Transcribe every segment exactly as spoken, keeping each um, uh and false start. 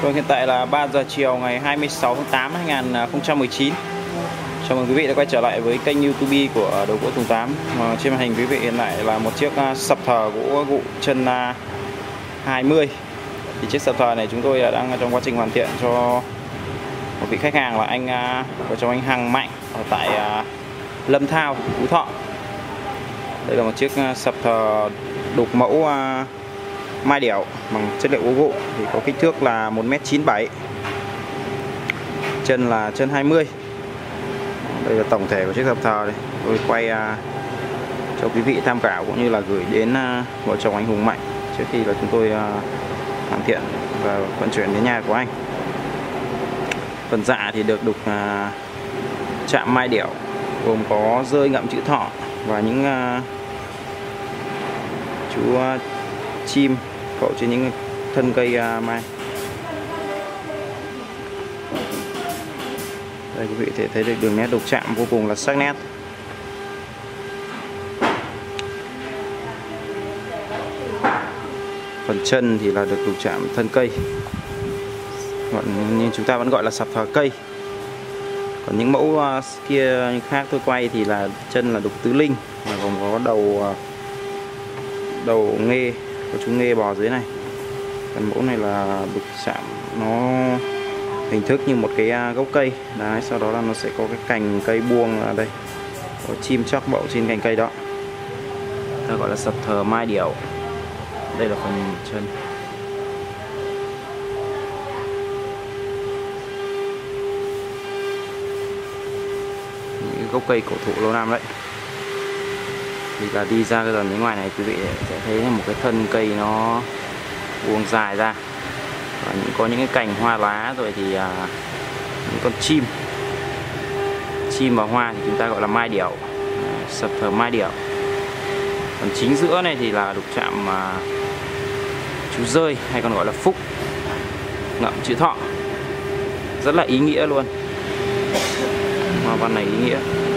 Vâng, hiện tại là ba giờ chiều ngày hai mươi sáu tháng tám năm hai nghìn không trăm mười chín. Chào mừng quý vị đã quay trở lại với kênh YouTube của Đồ Gỗ Tùng Tám. À, trên màn hình quý vị hiện tại là một chiếc sập thờ gỗ gụ chân hai mươi. Thì chiếc sập thờ này chúng tôi đang trong quá trình hoàn thiện cho một vị khách hàng là anh của chồng anh Hằng Mạnh ở tại Lâm Thao, Phú Thọ. Đây là một chiếc sập thờ đục mẫu mai đẻo bằng chất liệu gỗ gụ, thì có kích thước là một mét chín mươi bảy, chân là chân hai mươi. Đây là tổng thể của chiếc sập thờ này. Tôi quay uh, cho quý vị tham khảo cũng như là gửi đến uh, vợ chồng anh Hùng Mạnh trước khi là chúng tôi uh, hoàn thiện và vận chuyển đến nhà của anh. Phần dạ thì được đục uh, chạm mai đẻo, gồm có rơi ngậm chữ thọ và những uh, chú uh, chim cậu trên những thân cây uh, mai. Đây quý vị thể thấy được đường nét đục chạm vô cùng là sắc nét. Phần chân thì là được đục chạm thân cây, nhưng chúng ta vẫn gọi là sập thờ cây. Còn những mẫu uh, kia khác tôi quay thì là chân là đục tứ linh, và gồm có đầu uh, đầu nghê, có chú nghê bò dưới này. Còn mẫu này là đục chạm nó hình thức như một cái gốc cây. Đấy, sau đó là nó sẽ có cái cành cây buông ở đây, có chim chóc bậu trên cành cây đó. Ta gọi là sập thờ mai đẻo. Đây là phần chân. Những gốc cây cổ thụ lâu năm đấy. Thì là đi ra cái dần bên ngoài này quý vị sẽ thấy một cái thân cây nó buông dài ra, và những có những cái cành hoa lá, rồi thì à, những con chim chim và hoa thì chúng ta gọi là mai đẻo, sập thờ mai đẻo. Còn chính giữa này thì là đục chạm à, chú rơi hay còn gọi là phúc ngậm chữ thọ, rất là ý nghĩa luôn. Hoa văn này ý nghĩa.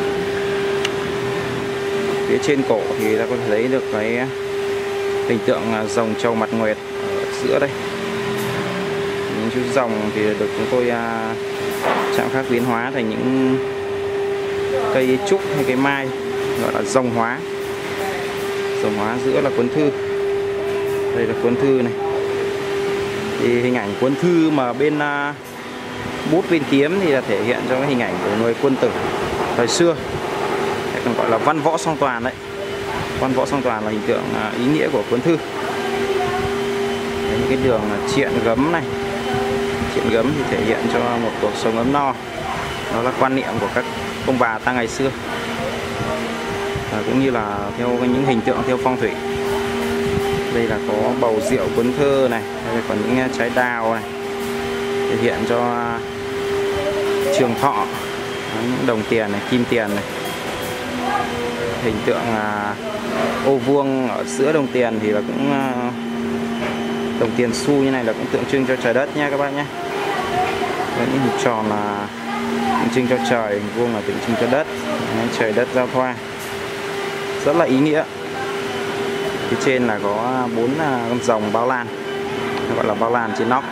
Phía trên cổ thì ta có thể thấy được cái hình tượng rồng trâu mặt nguyệt ở giữa đây. Những chú rồng thì được chúng tôi uh, chạm khắc biến hóa thành những cây trúc hay cây mai, gọi là rồng hóa. Rồng hóa giữa là cuốn thư. Đây là cuốn thư này. Thì hình ảnh cuốn thư mà bên uh, bút bên kiếm thì là thể hiện cho cái hình ảnh của người quân tử thời xưa, hay còn gọi là văn võ song toàn đấy. Văn võ song toàn là hình tượng uh, ý nghĩa của cuốn thư. Đấy, những cái đường triện gấm này, triện gấm thì thể hiện cho một cuộc sống ấm no. Đó là quan niệm của các ông bà ta ngày xưa, à, cũng như là theo những hình tượng theo phong thủy. Đây là có bầu rượu cuốn thơ này, đây là còn những trái đào này thể hiện cho trường thọ, những đồng tiền này, kim tiền này. Hình tượng à, ô vuông ở giữa đồng tiền thì là cũng à, đồng tiền xu như này là cũng tượng trưng cho trời đất nha các bạn nhé. Những hình tròn là tượng trưng cho trời, hình vuông là tượng trưng cho đất. Đấy, trời đất giao thoa, rất là ý nghĩa. Phía trên là có bốn con rồng bao lan, gọi là bao lan trên nóc.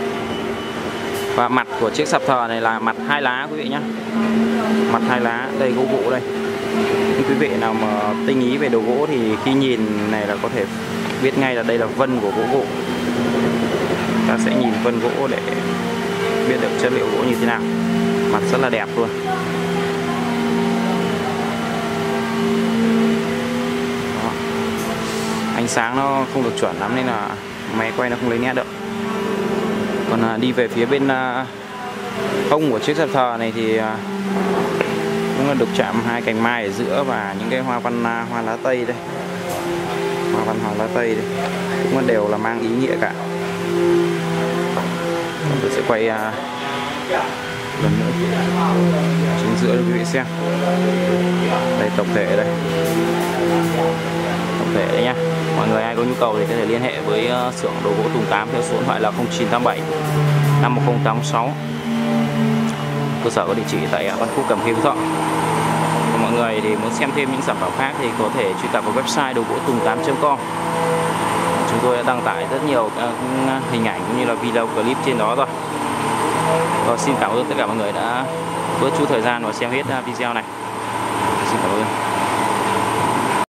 Và mặt của chiếc sập thờ này là mặt hai lá quý vị nhé. Mặt hai lá, đây gỗ gụ đây. Những quý vị nào mà tinh ý về đồ gỗ thì khi nhìn này là có thể biết ngay là đây là vân của gỗ gụ. Ta sẽ nhìn vân gỗ để biết được chất liệu gỗ như thế nào. Mặt rất là đẹp luôn. Đó. Ánh sáng nó không được chuẩn lắm nên là máy quay nó không lấy nét được. Còn à, đi về phía bên à, hông của chiếc sập thờ này thì à, cũng là đục chạm hai cành mai ở giữa và những cái hoa văn à, hoa lá tây đây. Hoa văn hoa lá tây đây cũng đều là mang ý nghĩa cả. Tôi sẽ quay uh, lần nữa chính giữa cho quý vị xem. Đây tổng thể đây, tổng thể đây nhá. Mọi người ai có nhu cầu thì có thể liên hệ với uh, xưởng Đồ Gỗ Tùng Tám theo số điện thoại là không chín tám bảy năm một không tám sáu. Cơ sở có địa chỉ tại uh, Văn Phú, Cẩm Khê, Phú Thọ. Còn mọi người thì muốn xem thêm những sản phẩm khác thì có thể truy cập vào website đồ gỗ tùng tám chấm com. Chúng chúng tôi đã đăng tải rất nhiều hình ảnh cũng như là video clip trên đó rồi. Và xin cảm ơn tất cả mọi người đã bớt chút thời gian và xem hết video này. Xin cảm ơn.